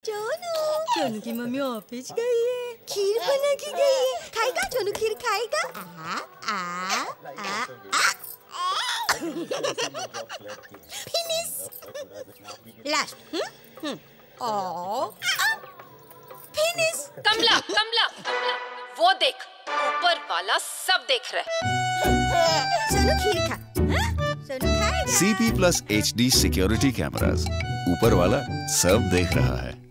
चोनू की mummy office गई है, खीर बना के गई है। खाएगा चोनू? खीर खाएगा? Finish. Last. Finish. Kamla Kamla वो देख, ऊपर वाला सब देख रहा है। सोनू खीर खा। सोनू खाएगा? CP+ HD सिक्योरिटी कैमरास, ऊपर वाला सब देख रहा है।